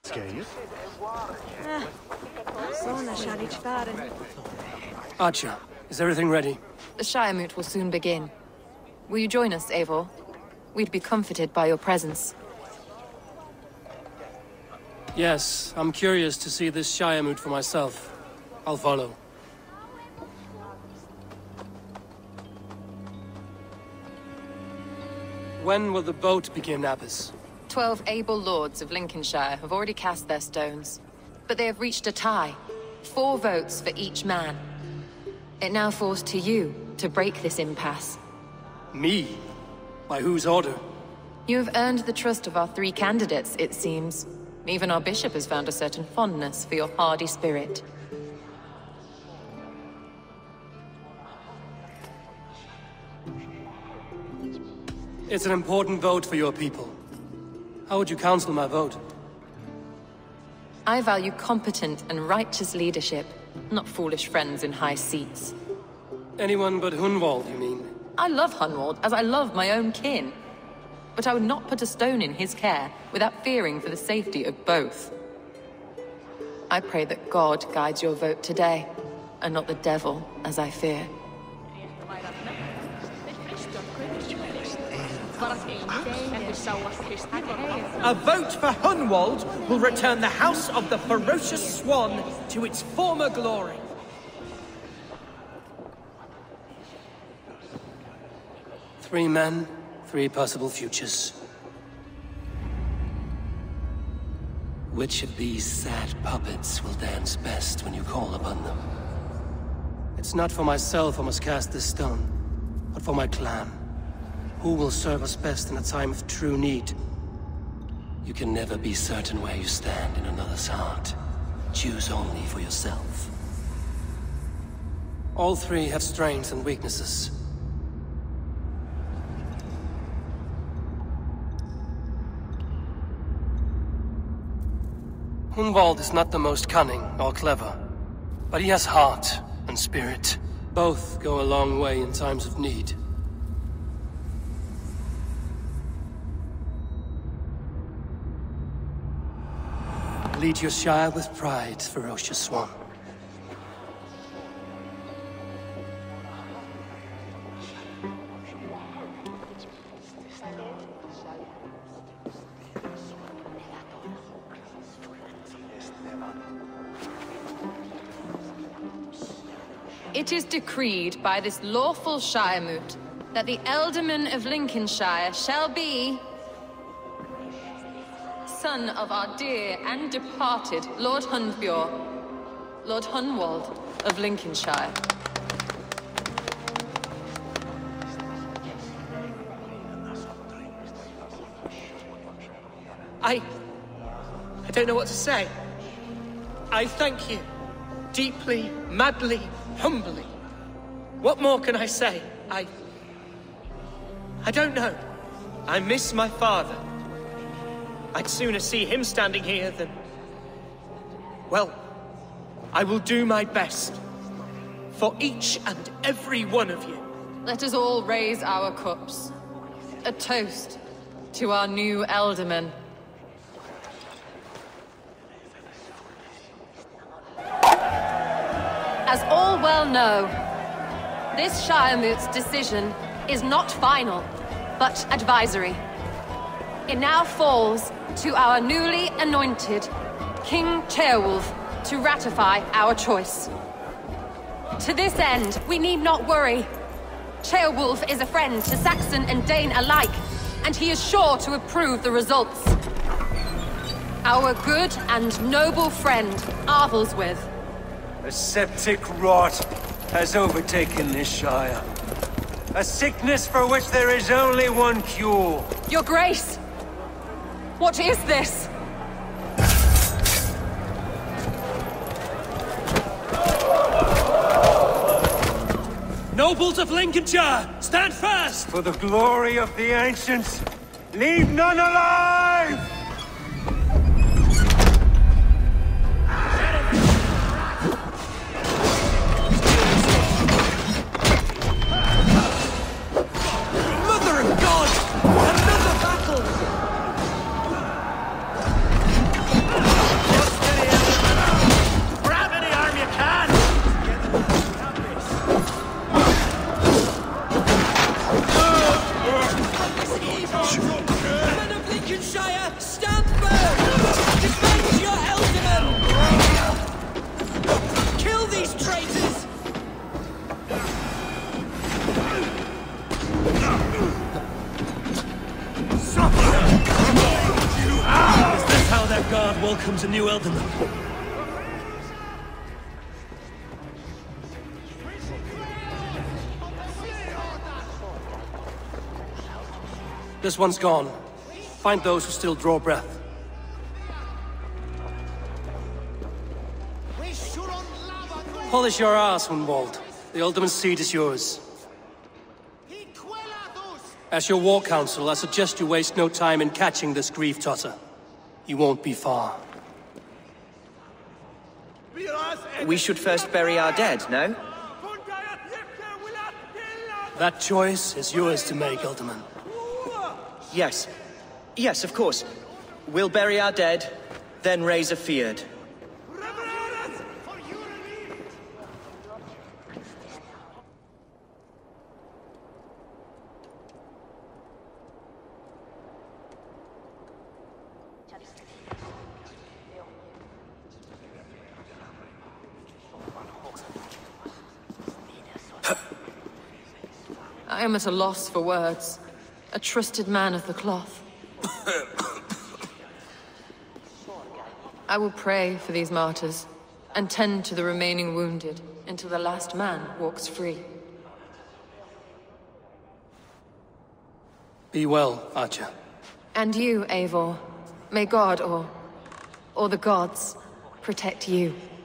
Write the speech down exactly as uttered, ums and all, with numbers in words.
Archer, is everything ready? The Shiremoot will soon begin. Will you join us, Eivor? We'd be comforted by your presence. Yes, I'm curious to see this Shiremoot for myself. I'll follow. When will the boat begin, Abbess? Twelve able lords of Lincolnshire have already cast their stones, but they have reached a tie. Four votes for each man. It now falls to you to break this impasse. Me? By whose order? You have earned the trust of our three candidates, it seems. Even our bishop has found a certain fondness for your hardy spirit. It's an important vote for your people. How would you counsel my vote? I value competent and righteous leadership, not foolish friends in high seats. Anyone but Hunwald, you mean? I love Hunwald, as I love my own kin. But I would not put a stone in his care without fearing for the safety of both. I pray that God guides your vote today, and not the devil, as I fear. A vote for Hunwald will return the House of the Ferocious Swan to its former glory. Three men, three possible futures. Which of these sad puppets will dance best when you call upon them? It's not for myself I must cast this stone, but for my clan. Who will serve us best in a time of true need? You can never be certain where you stand in another's heart. Choose only for yourself. All three have strengths and weaknesses. Hunwald is not the most cunning or clever, but he has heart and spirit. Both go a long way in times of need. Lead your Shire with pride, Ferocious Swan. It is decreed by this lawful Shiremoot that the Ealdorman of Lincolnshire shall be son of our dear and departed Lord Hundbjorn, Lord Hunwald of Lincolnshire. I... I don't know what to say. I thank you. Deeply, madly, humbly. What more can I say? I... I don't know. I miss my father. I'd sooner see him standing here than... Well, I will do my best. For each and every one of you. Let us all raise our cups. A toast to our new Ealdorman. As all well know, this Shiremoot's decision is not final, but advisory. It now falls to our newly anointed King Ceolwulf to ratify our choice. To this end, we need not worry. Ceolwulf is a friend to Saxon and Dane alike, and he is sure to approve the results. Our good and noble friend, Arthelswith. A septic rot has overtaken this Shire. A sickness for which there is only one cure. Your Grace! What is this? Nobles of Lincolnshire, stand fast! For the glory of the ancients, leave none alive! Mother of God! Another battle! Welcome to New Elderman. This one's gone. Find those who still draw breath. Polish your ass, Hunwald. The Ultimate Seat is yours. As your war council, I suggest you waste no time in catching this grief tosser. He won't be far. We should first bury our dead, no? That choice is yours to make, Ultiman. Yes. Yes, of course. We'll bury our dead, then raise a Fyrd. I am at a loss for words. A trusted man of the cloth. I will pray for these martyrs, and tend to the remaining wounded, until the last man walks free. Be well, Archer. And you, Eivor. May God, or... or the gods, protect you.